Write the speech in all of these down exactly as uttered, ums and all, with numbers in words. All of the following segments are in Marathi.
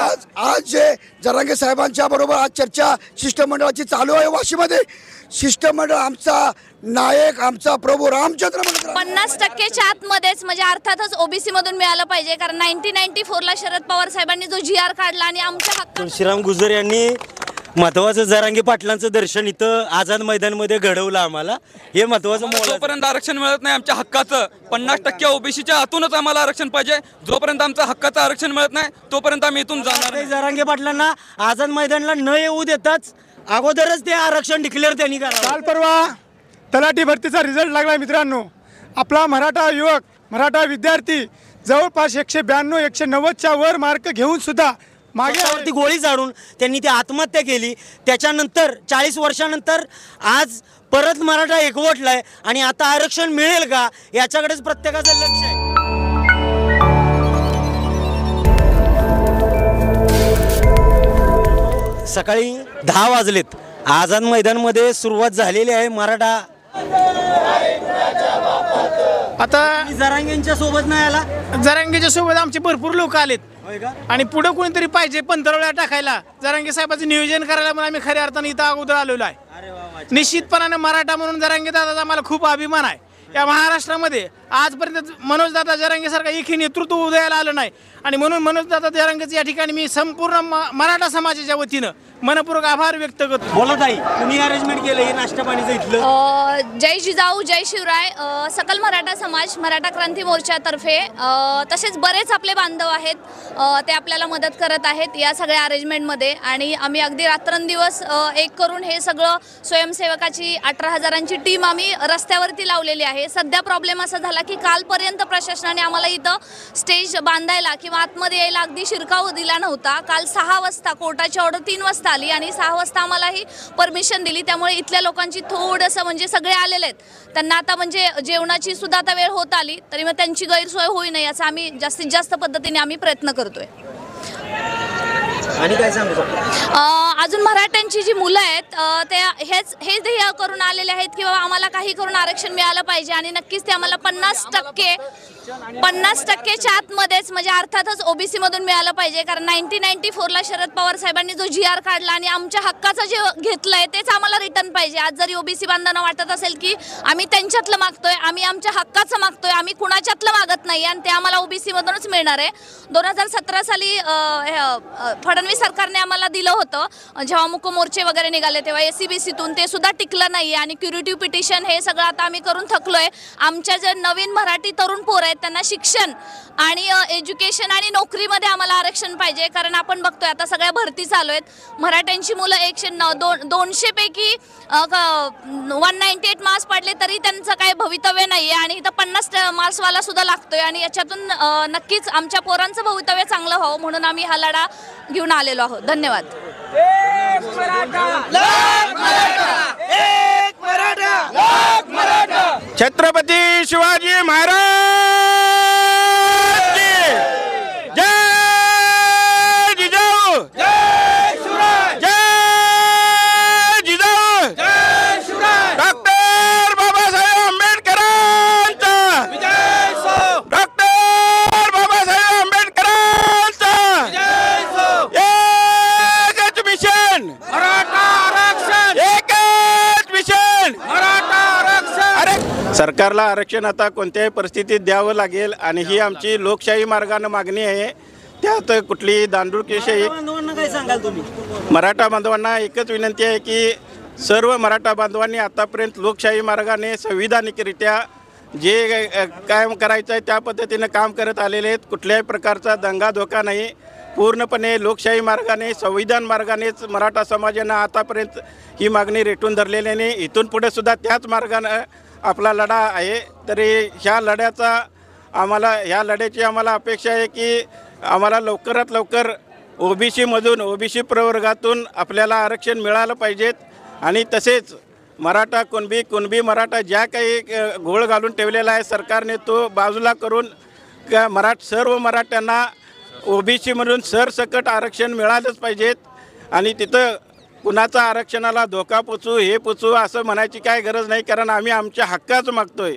आज आज जे जरांगे साहेबांच्या बरोबर आज चर्चा शिष्टमंडळाची चालू आहे वाशीमध्ये, शिष्टमंडळ आमचा नायक आमचा प्रभू रामचंद्र पन्नास टक्केच्या आतमध्येच म्हणजे अर्थातच ओबीसी मधून मिळालं पाहिजे, कारण नाईन्टीन नाईन्टी फोर ला शरद पवार साहेबांनी जो जी आर काढला आणि आमच्या हक्क तुळशीराम गुजर यांनी महत्वाचं जरांगे पाटलांचं दर्शन इथं आझाद मैदानमध्ये घडवलं आम्हाला, हे महत्वाचं मोल. जोपर्यंत आरक्षण मिळत नाही आमच्या हक्काचं पन्नास टक्के ओबीसीच्या आतूनच आम्हाला आरक्षण पाहिजे. जोपर्यंत आमचं हक्काचं आरक्षण मिळत नाही तोपर्यंत आम्ही इथून जाणार नाही. जरांगे पाटलांना आझाद मैदानला न येऊ देताच अगोदरच ते आरक्षण डिक्लेअर त्यांनी करावं. काल परवा तलाठी भरतीचा रिझल्ट लागला मित्रांनो. आपला मराठा युवक मराठा विद्यार्थी जवळपास एकशे ब्याण्णव एकशे नव्वदच्या वर मार्क घेऊन सुद्धा मागे गोळी झाडून त्यांनी ती आत्महत्या केली. त्याच्यानंतर चाळीस वर्षानंतर आज परत मराठा एकवटलाय आणि आता आरक्षण मिळेल का याच्याकडेच प्रत्येकाचं लक्ष आहे. सकाळी दहा वाजलेत, आझाद मैदानमध्ये सुरुवात झालेली आहे. मराठा आता जरांगेंच्या सोबत नाही आला, जरांगेच्या सोबत आमचे भरपूर लोक आलेत आणि पुढे कोणीतरी पाहिजे पंधरवड्या टाकायला जरांगे साहेबांचं नियोजन करायला म्हणून आम्ही खऱ्या अर्थाने इथं अगोदर आलेलो आहे. निश्चितपणाने मराठा म्हणून जरांगे दादाचा आम्हाला खूप अभिमान आहे. या महाराष्ट्रामध्ये आजपर्यंत मनोज दादा जरांगे सारखा एकही नेतृत्व उदयाला आलं नाही आणि म्हणून मनोज दादा जरांगेचं या ठिकाणी मी संपूर्ण मराठा समाजाच्या वतीनं मनपूर्वक आभार व्यक्त करतो. बोला ताई, तुम्ही अरेंजमेंट केलं हे नाश्ता पाणीचं इथलं? जय जिजाऊ जय शिवराय सकल मराठा समाज मराठा क्रांती मोर्चातर्फे तसेच बरेच आपले बांधव आहेत, ते आपल्याला मदत करत आहेत या सगळ्या अरेंजमेंटमध्ये आणि आम्ही अगदी रात्रंदिवस एक करून हे सगळं स्वयंसेवकाची अठरा हजारांची टीम आम्ही रस्त्यावरती लावलेली आहे. सध्या प्रॉब्लेम असा झाला की कालपर्यंत प्रशासनाने आम्हाला इथं स्टेज बांधायला किंवा आतमध्ये यायला अगदी शिरकाव दिला नव्हता. काल सहा वाजता कोर्टाची ऑर्डर तीन वाजता आली आणि सहा वाजता आम्हाला ही परमिशन दिली. त्यामुळे इथल्या लोकांची थोडंसं म्हणजे सगळे आलेले आहेत त्यांना आता म्हणजे जेवणाची सुद्धा आता वेळ होत आली तरी मग त्यांची गैरसोय होई नाही याचा आम्ही जास्तीत जास्त पद्धतीने आम्ही प्रयत्न करतोय. आणि काय सांगू शकतो? अजून मराठ्यांची जी मुलं आहेत ते हेच हे ध्येय करून आलेले आहेत की बाबा आम्हाला काही करून आरक्षण मिळालं पाहिजे आणि नक्कीच ते आम्हाला पन्नास टक्के पन्नास टक्केच्या आतमध्येच म्हणजे अर्थातच ओबीसी मधून मिळालं पाहिजे, कारण नाईन्टीन नाईन्टी फोर ला शरद पवार साहेबांनी जो जी आर काढला आणि आमच्या हक्काचं जे घेतलंय तेच आम्हाला रिटर्न पाहिजे. आज जरी ओबीसी बांधवांना वाटत असेल की आम्ही त्यांच्यातलं मागतोय, आम्ही आमच्या हक्काचं मागतोय, आम्ही कुणाच्यातलं मागत नाही आणि ते आम्हाला ओबीसी मधूनच मिळणार आहे. दोन हजार सतरा साली फडणवीस सरकारने आम्हाला दिलं होतं जेव्हा मुक मोर्चे वगैरे निघाले तेव्हा एसीबीसीतून, ते सुद्धा टिकलं नाही आणि क्युरेटिव्ह पिटिशन हे सगळं आता आम्ही करून थकलोय. आमच्या जे नवीन मराठी तरुण पोर आहेत त्यांना शिक्षण आणि एज्युकेशन आणि नोकरीमध्ये आम्हाला आरक्षण पाहिजे, कारण आपण बघतोय आता सगळ्या भरती चालू आहेत. मराठ्यांची मुलं एकशे दोन दोनशे पैकी वन नाईन्टी एट मार्क्स पडले तरी त्यांचं काही भवितव्य नाही आहे आणि इथं पन्नास मार्क्सवाला सुद्धा लागतोय आणि याच्यातून नक्कीच आमच्या पोरांचं भवितव्य चांगलं व्हावं म्हणून आम्ही हा लढा घेऊन आलेलो आहोत. धन्यवाद. छत्रपती शिवाजी महाराज जय जिजाऊ जय शिवराय जय जिजाऊ जय शिवराय. डॉक्टर बाबासाहेब आंबेडकरांचा विजय सो. डॉक्टर बाबासाहेब आंबेडकरांचा विजय सो. एकच मिशन मराठा आरक्षण, एकच मिशन मराठा आरक्षण. अरे सरकारला आरक्षण आता कोणत्याही परिस्थितीत द्यावं लागेल आणि ही आमची लोकशाही मार्गाने मागणी आहे. त्यात कुठली दांडूळकेशाही. काय सांगाल तुम्ही? मराठा बांधवांना एकच विनंती आहे की सर्व मराठा बांधवांनी आतापर्यंत लोकशाही मार्गाने संविधानिकरित्या जे कायम करायचं आहे त्या पद्धतीनं काम करत आलेले आहेत. कुठल्याही प्रकारचा दंगा धोका नाही. पूर्णपणे लोकशाही मार्गाने संविधान मार्गानेच मराठा समाजानं आतापर्यंत ही मागणी रेटून धरलेल्याने इथून पुढे सुद्धा त्याच मार्गानं आपला लढा आहे. तरी ह्या लढ्याचा आम्हाला ह्या लढ्याची आम्हाला अपेक्षा आहे की आम्हाला लवकरात लवकर ओबीसीमधून ओबीसी प्रवर्गातून आपल्याला आरक्षण मिळालं पाहिजेत आणि तसेच मराठा कुणबी कुणबी मराठा ज्या काही घोळ घालून ठेवलेला आहे सरकारने तो बाजूला करून का मराठ सर्व मराठ्यांना ओबीसीमधून सरसकट आरक्षण मिळालंच पाहिजेत आणि तिथं कुणाचा आरक्षणाला धोका पोचू हे पोचू असं म्हणायची काय गरज नाही, कारण आम्ही आमच्या हक्काचं मागतोय.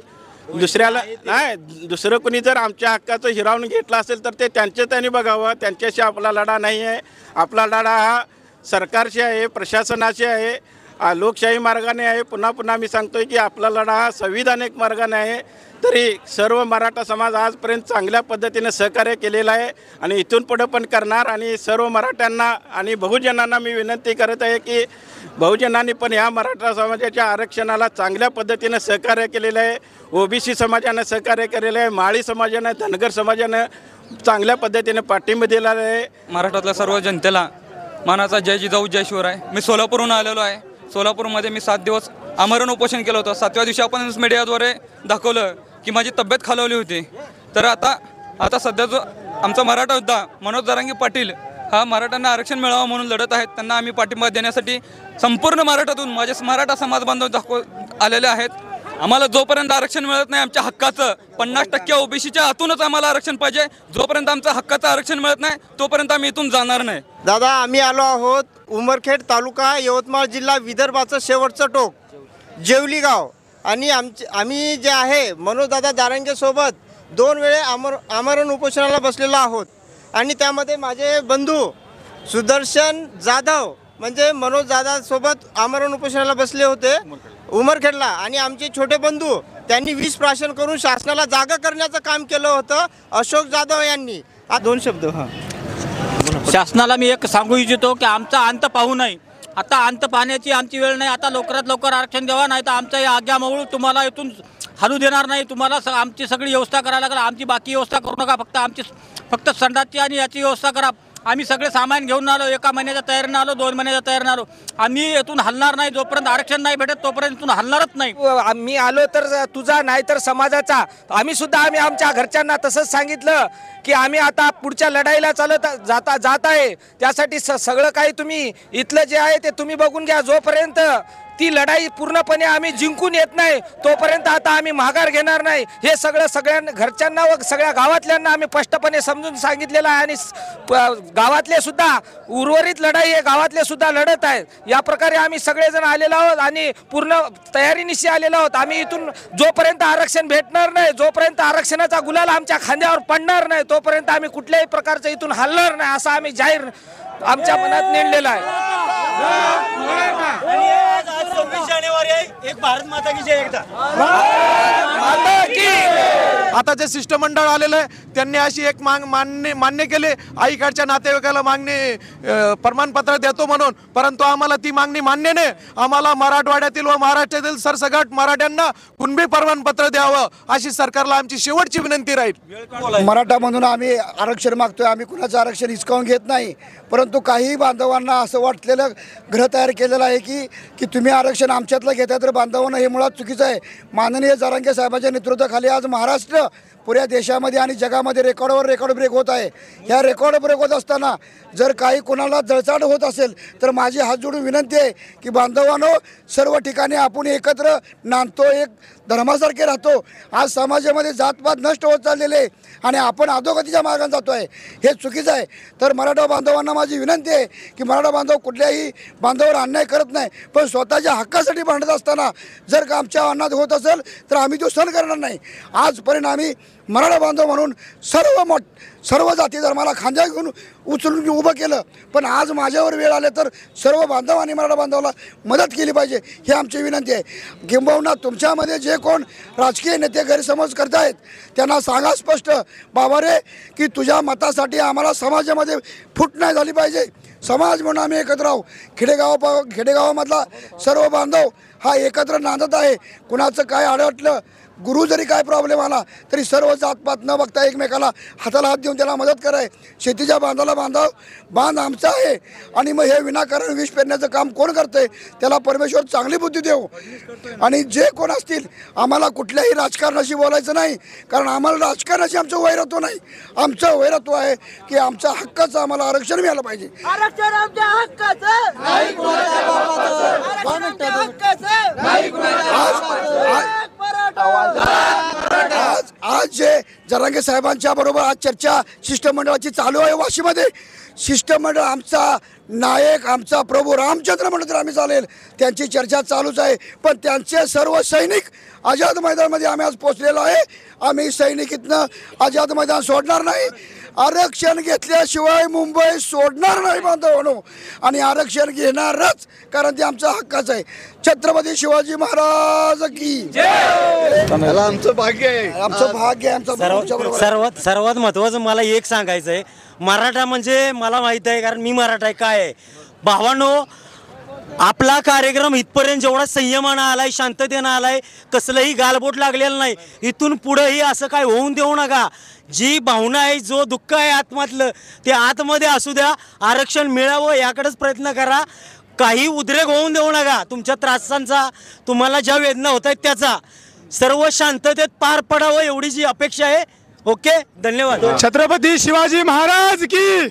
दुसऱ्याला नाही, दुसरं कोणी जर आमच्या हक्काचं हिरावून घेतलं असेल तर ते त्यांचे त्यांनी बघावं. त्यांच्याशी आपला लढा नाही आहे. आपला लढा हा सरकारशी आहे, प्रशासनाशी आहे, आ, लोकशाही मार्गाने आहे. पुन्हा पुन्हा मी सांगतोय की आपला लढा हा संविधानिक मार्गाने आहे. तरी सर्व मराठा समाज आजपर्यंत चांगल्या पद्धतीने सहकार्य केलेलं आहे आणि इथून पुढं पण करणार. आणि सर्व मराठ्यांना आणि बहुजनांना मी विनंती करत आहे की बहुजनांनी पण ह्या मराठा समाजाच्या आरक्षणाला चांगल्या पद्धतीनं सहकार्य केलेलं आहे. ओबीसी समाजानं सहकार्य केलेलं आहे. माळी समाजानं, धनगर समाजानं चांगल्या पद्धतीने पाठिंबा दिलेला आहे. महाराष्ट्रातल्या सर्व जनतेला मानाचा जय जिजाऊ जय शिवराय. मी सोलापूरहून आलेलो आहे. सोलापूरमध्ये मी सात दिवस आमरण उपोषण केलं होतं. सातव्या दिवशी आपण मीडियाद्वारे दाखवलं की माझी तब्येत खालावली होती. तर आता आता सध्या जो आमचा मराठा योद्धा मनोज जरांगे पाटील हा मराठ्यांना आरक्षण मिळावं म्हणून लढत आहेत. त्यांना आम्ही पाठिंबा देण्यासाठी संपूर्ण मराठातून माझे मराठा समाज बांधव दाखव आलेले आहेत. आम्हाला जोपर्यंत आरक्षण मिळत नाही आमच्या हक्काचं, पन्नास टक्के ओबीसीच्या आतूनच आम्हाला आरक्षण पाहिजे. जोपर्यंत आमचं हक्काचं आरक्षण मिळत नाही तोपर्यंत आम्ही इथून जाणार नाही. दादा, आम्ही आलो आहोत उमरखेड तालुका, यवतमाळ जिल्हा, विदर्भाचं शेवटचं टोक, जेवली गाव. आणि आमचे आम्ही जे आहे मनोजदादा जारंगेसोबत दोन वेळे आमर आमरण उपोषणाला बसलेलो आहोत. आणि त्यामध्ये माझे बंधू सुदर्शन जाधव म्हणजे मनोज दादासोबत आमरण उपोषणाला बसले होते उमरखेडला. आणि आमचे छोटे बंधू त्यांनी वीज प्राशन करून शासनाला जागा करण्याचं काम केलं होतं अशोक जाधव यांनी. आ दोन शब्द हां शासनाला मी एक सांगू इच्छितो की आमचा अंत पाहू नये. आता अंत पाहण्याची आमची वेळ नाही. आता लवकरात लवकर आरक्षण द्यावा, नाही तर आमचा या आज्ञामूळ तुम्हाला इथून हलू देणार नाही. तुम्हाला स आमची सगळी व्यवस्था करायला लागेल. आमची बाकी व्यवस्था करू नका. फक्त आमची फक्त संडासची आणि याची व्यवस्था करा. आम्ही सगळे सामान घेऊन आलो. एका महिन्याच्या तयारीनं आलो, दोन महिन्याच्या तयारीनं आलो. आम्ही इथून हलणार नाही. जोपर्यंत आरक्षण नाही भेटत तोपर्यंत इथून हलणारच नाही. आम्ही आलो तर तुझा नाही तर समाजाचा. आम्ही सुद्धा आम्ही आमच्या घरच्यांना तसंच सांगितलं की आम्ही आता पुढच्या लढाईला चालत जाता जात आहे. त्यासाठी स सगळं काही तुम्ही इथलं जे आहे ते तुम्ही बघून घ्या. जोपर्यंत ती लढाई पूर्णपणे आम्ही जिंकून येत नाही तोपर्यंत आता आम्ही माघार घेणार नाही. हे सगळं सगळ्या घरच्यांना व सगळ्या गावातल्यांना आम्ही स्पष्टपणे समजून सांगितलेलं आहे. आणि गावातले सुद्धा उर्वरित लढाई हे गावातले सुद्धा लढत आहेत. या प्रकारे आम्ही सगळेजण आलेलो आहोत आणि पूर्ण तयारीनिशी आलेलो आहोत. आम्ही इथून जोपर्यंत आरक्षण भेटणार नाही, जोपर्यंत आरक्षणाचा गुलाल आमच्या खांद्यावर पडणार नाही तोपर्यंत आम्ही कुठल्याही प्रकारचं इथून हलणार नाही असं आम्ही जाहीर आमच्या मनात नेमलेलं आहे. जानेवारी आहे, एक भारत माता की जय. एकदा आता जे शिष्टमंडळ आलेलं आहे त्यांनी अशी एक मांग मान्य मान्य केले आईकडच्या नातेवाईकाला मागणी प्रमाणपत्र देतो म्हणून. परंतु आम्हाला ती मागणी मान्य नाही. आम्हाला मराठवाड्यातील व महाराष्ट्रातील सरसगट मराठ्यांना कुणबी प्रमाणपत्र द्यावं अशी सरकारला आमची शेवटची विनंती राहील. मराठा म्हणून आम्ही आरक्षण मागतोय. आम्ही कुणाचं आरक्षण हिसकावून घेत नाही. परंतु काही बांधवांना असं वाटलेलं ग्रह तयार केलेलं आहे की की तुम्ही आरक्षण आमच्यातलं घेता तर बांधवांना हे मुळात चुकीचं आहे. माननीय जरांगे साहेबांच्या नेतृत्वाखाली आज महाराष्ट्र पुऱ्या देशामध्ये आणि जगामध्ये रेकॉर्डवर रेकॉर्ड ब्रेक होत आहे. ह्या रेकॉर्ड ब्रेक होत असताना जर काही कोणाला जळचाड होत असेल तर माझी हात जोडून विनंती आहे की बांधवांनो, सर्व ठिकाणी आपण एकत्र नांदतो, एक धर्मासारखे राहतो. आज समाजामध्ये जातपात नष्ट होत चाललेले आणि आपण अधोगतीच्या मार्गाने जातो आहे, हे चुकीचं आहे. तर मराठा बांधवांना माझी विनंती आहे की मराठा बांधव कुठल्याही बांधवावर अन्याय करत नाही, पण स्वतःच्या हक्कासाठी भांडत असताना जर का आमच्या अन्नात होत असेल तर आम्ही तो सहन करणार नाही. आजपर्यंत आम्ही मराठा बांधव म्हणून सर्व मोठ सर्व जाती धर्माला खांद्या घेऊन उचलून उभं केलं. पण आज माझ्यावर वेळ आले तर सर्व बांधव आणि मराठा बांधवाला मदत केली पाहिजे, ही आमची विनंती आहे. किंबहुना तुमच्यामध्ये जे कोण राजकीय नेते गैरसमज करतायत त्यांना सांगा स्पष्ट, बाबा रे, की तुझ्या मतासाठी आम्हाला समाजामध्ये फूट नाही झाली पाहिजे. समाज म्हणून आम्ही एकत्र आहोत. खेडेगाव खेडेगावामधला सर्व बांधव हा एकत्र नांदत आहे. कुणाचं काय अडवटलं, गुरु जरी काय प्रॉब्लेम आला तरी सर्व जातपात न बघता एकमेकाला हाताला हात देऊन त्याला मदत कराय. शेतीच्या बांधाला बांधाव बांध आमचा आहे. आणि मग हे विनाकारण विष पेरण्याचं काम कोण करतंय त्याला परमेश्वर चांगली बुद्धी देऊ. आणि जे कोण असतील, आम्हाला कुठल्याही राजकारणाशी बोलायचं नाही, कारण आम्हाला राजकारणाशी आमचं वैरत्व नाही. आमचं वैरत्व आहे की आमच्या हक्काचं आम्हाला आरक्षण मिळालं पाहिजे. आरक्षण आमच्या हक्काचं नाही, कोणाच्या बापाचं. आरक्षण आमच्या हक्काचं नाही, कोणाच्या बापाचं. आज आज जे जरांगे साहेबांच्या बरोबर आज चर्चा शिष्टमंडळाची चालू आहे वाशीमध्ये. शिष्टमंडळ आमचा नायक आमचा प्रभू रामचंद्र म्हणून तर आम्ही चालेल त्यांची चर्चा चालूच आहे. पण त्यांचे सर्व सैनिक आझाद मैदानामध्ये आम्ही आज पोचलेलो आहे. आम्ही सैनिक इथनं आझाद मैदान सोडणार नाही. आरक्षण घेतल्याशिवाय मुंबई सोडणार नाही बांधवांनो. आणि आरक्षण घेणारच कारण ते आमचा हक्काच आहे. छत्रपती शिवाजी महाराज की त्याला आमचं भाग्य आहे. आमचं भाग्य आहे. आमचं सर्व आमच्याबरोबर आहे. सर्वात सर्वात महत्त्वाचं मला एक सांगायचं आहे. मराठा म्हणजे मला माहीत आहे कारण मी मराठा आहे. काय आहे भावानो, आपला कार्यक्रम इथपर्यंत जेवढा संयमानं आलाय शांततेनं आलाय कसलंही गालबोट लागलेलं नाही. इथून पुढेही असं काय होऊन देऊ नका. जी भावना आहे जो दुःख आहे आत्मातलं ते आतमध्ये असू द्या. आरक्षण मिळावं याकडेच प्रयत्न करा. काही उद्रेक होऊन देऊ नका. तुमच्या त्रासांचा तुम्हाला ज्या वेदना होत आहेत त्याचा सर्व शांततेत पार पडावं एवढी जी अपेक्षा आहे. ओके धन्यवाद. छत्रपती शिवाजी महाराज की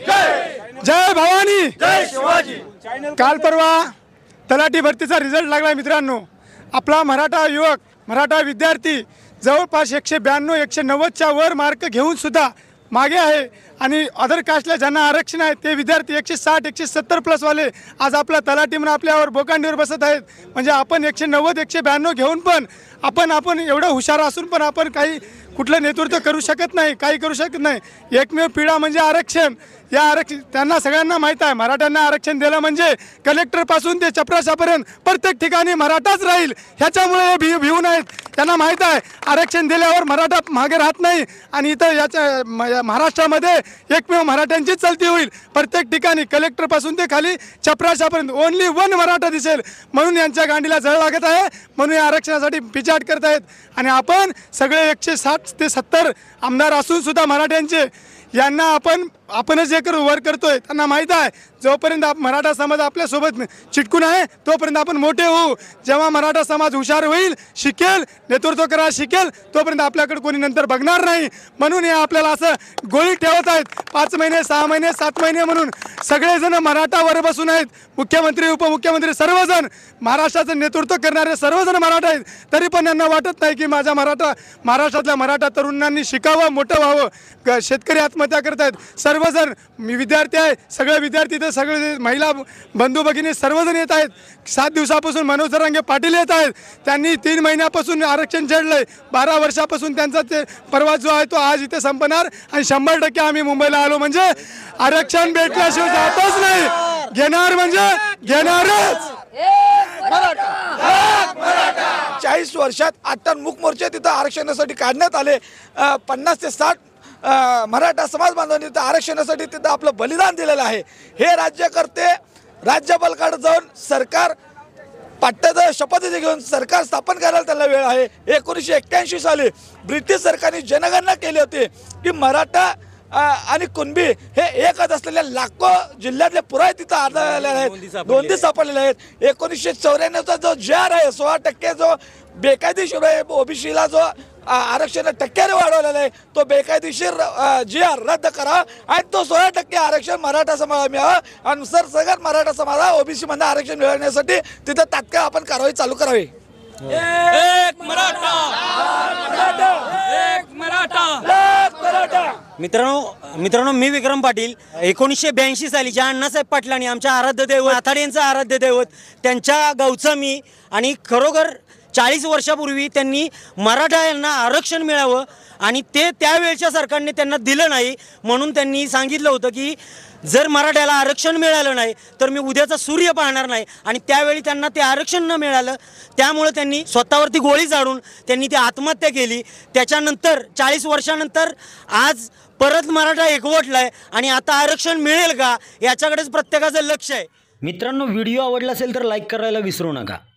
जय भवानी जय शिवाजी. काल परवा तलाठी भरतीचा रिझल्ट लागला मित्रांनो. आपला मराठा युवक मराठा विद्यार्थी जवळपास एकशे ब्याण्णव एकशे नव्वदच्या वर मार्क घेऊन सुद्धा मागे आहे. आणि अदर कास्टला ज्यांना आरक्षण आहे ते विद्यार्थी एकशे साठ एकशे सत्तर प्लसवाले आज आपला तलाठी म्हणून आपल्यावर बोकांडीवर बसत आहेत. म्हणजे आपण एकशे नव्वद एकशे ब्याण्णव घेऊन पण आपण आपण एवढं हुशार असून पण आपण काही कुठलं नेतृत्व करू शकत नाही, काही करू शकत नाही. एकमेव पिढा म्हणजे आरक्षण. या आरक्षण त्यांना सगळ्यांना माहीत आहे. मराठ्यांना आरक्षण दिलं म्हणजे कलेक्टरपासून ते चपराशापर्यंत प्रत्येक ठिकाणी मराठाच राहील. ह्याच्यामुळे हे भिव भिवून आहेत. त्यांना माहीत आहे आरक्षण दिल्यावर मराठा मागे राहत नाही. आणि इथं याच्या महाराष्ट्रामध्ये एकमेव मराठ्यांचीच चलती होईल. प्रत्येक ठिकाणी कलेक्टरपासून ते खाली चपराशापर्यंत ओनली वन मराठा दिसेल. म्हणून यांच्या गांडीला जळ लागत आहे. म्हणून या आरक्षणासाठी पिछाट करत आहेत. आणि आपण सगळे एकशे साठ ते सत्तर आमदार असून सुद्धा मराठ्यांचे यांना आपण आपणच जे करू वर करतोय. त्यांना माहीत आहे जोपर्यंत मराठा समाज आपल्यासोबत चिटकून आहे तोपर्यंत आपण मोठे होऊ. जेव्हा मराठा समाज हुशार होईल शिकेल नेतृत्व करायला शिकेल तोपर्यंत आपल्याकडे कोणी नंतर बघणार नाही. म्हणून हे आपल्याला असं गोळी ठेवत आहेत. पाच महिने सहा महिने सात महिने म्हणून सगळेजण मराठा वर बसून आहेत. मुख्यमंत्री उपमुख्यमंत्री सर्वजण महाराष्ट्राचं नेतृत्व करणारे सर्वजण मराठा आहेत. तरी पण यांना वाटत नाही की माझ्या मराठा महाराष्ट्रातल्या मराठा तरुणांनी शिकावं मोठं व्हावं. शेतकरी आत्महत्या करत आहेत. सर्वजण मी विद्यार्थी आहे सगळे विद्यार्थी तर सगळे महिला बंधू भगिनी सर्वजण येत आहेत. सात दिवसापासून मनोज जरांगे पाटील येत आहेत. त्यांनी तीन महिन्यापासून आरक्षण छेडलंय. बारा वर्षापासून त्यांचा ते प्रवास जो आहे तो आज इथे संपणार. आणि शंभर टक्के आम्ही मुंबईला आलो म्हणजे आरक्षण भेटल्याशिवाय जातच नाही. घेणार म्हणजे घेणारच. चाळीस वर्षात आठ टन मूक मोर्चे तिथं आरक्षणासाठी काढण्यात आले. पन्नास ते साठ मराठा समाज बांधवांनी तिथं आरक्षणासाठी तिथं आपलं बलिदान दिलेलं आहे. हे राज्यकर्ते राज्यपालकडे जाऊन सरकार पाट्याचं शपथविधी घेऊन सरकार स्थापन करायला त्यांना वेळ आहे. एकोणीसशे एक्क्याऐंशी साली ब्रिटिश सरकारने जनगणना केली होती की मराठा आणि कुणबी हे एकच असलेल्या लाखो जिल्ह्यातले पुरावे तिथं आढळलेले आहेत. नोंदी सापडलेल्या आहेत. एकोणीसशे चौऱ्याण्णवचा जो जे आर आहे सोळा टक्के जो बेकायदेशीर आहे ओबीसीला जो आरक्षण टक्क्याने वाढवलेला आहे तो बेकायदेशीर जी आर रद्द करा आणि तो सोळा टक्के आरक्षण मराठा समाजाला मिळावं आणि सरसकट मराठा समाजाला ओबीसी मध्ये आरक्षण मिळवण्यासाठी तिथं तात्काळ आपण कारवाई चालू करावी. एक मराठा एक मराठा. मित्रांनो मित्रांनो मी विक्रम पाटील. एकोणीसशे ब्याऐंशी साली ज्या अण्णासाहेब पाटलांनी आमच्या आराध्य दैवत आथाडे यांचं आराध्य दैवत त्यांच्या गावचं मी. आणि खरोखर चाळीस वर्षापूर्वी त्यांनी मराठा यांना आरक्षण मिळावं आणि ते त्यावेळच्या सरकारने त्यांना दिलं नाही. म्हणून त्यांनी सांगितलं होतं की जर मराठ्याला आरक्षण मिळालं नाही तर मी उद्याचा सूर्य पाहणार नाही. आणि त्यावेळी त्यांना ते आरक्षण न मिळालं त्यामुळे त्यांनी स्वतःवरती गोळी झाडून त्यांनी ती आत्महत्या केली. त्याच्यानंतर चाळीस वर्षानंतर आज परत मराठा एकवटलाय आणि आता आरक्षण मिळेल का याच्याकडेच प्रत्येकाचं लक्ष आहे. मित्रांनो व्हिडिओ आवडला असेल तर लाईक करायला विसरू नका.